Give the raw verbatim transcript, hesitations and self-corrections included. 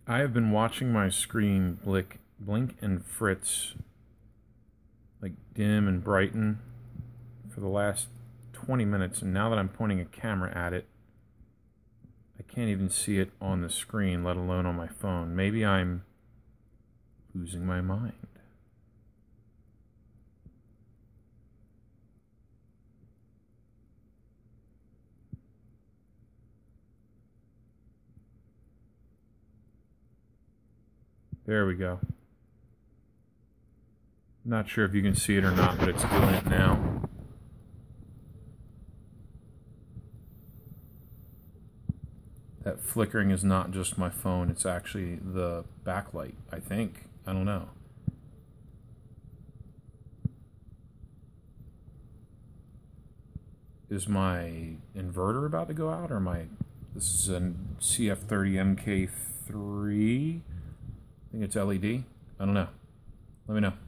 I have been watching my screen blink, blink and fritz, like dim and brighten, for the last twenty minutes, and now that I'm pointing a camera at it, I can't even see it on the screen, let alone on my phone. Maybe I'm losing my mind. There we go. Not sure if you can see it or not, but it's doing it now. That flickering is not just my phone, it's actually the backlight, I think. I don't know. Is my inverter about to go out, or my... This is a C F thirty M K three? I think it's L E D. I don't know. Let me know.